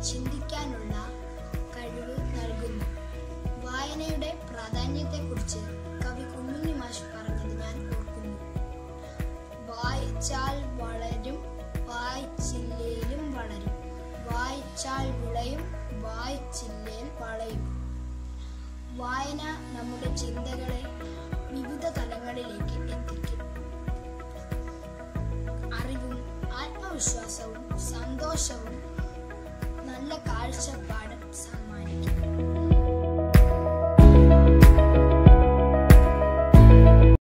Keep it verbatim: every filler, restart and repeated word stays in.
ചിന്തിക്കാനുള്ള കഴിവ് നൽകുന്നു. വായനയുടെ പ്രാധാന്യത്തെക്കുറിച്ച് കവി കുഞ്ഞുണ്ണി മാഷ് പറഞ്ഞത് ഞാൻ ഓർക്കുന്നു. വായിച്ചാൽ വളരും, വായിച്ചില്ലേലും വളരും. വായിച്ചാൽ വിളയും, വായിച്ചില്ലേൽ വളയും. വായന നമ്മുടെ ചിന്തകളെ വിവിധ തലങ്ങളിലേക്ക് എത്തിക്കും. അറിവും ആത്മവിശ്വാസവും സന്തോഷവും നല്ല കാഴ്ചപ്പാടും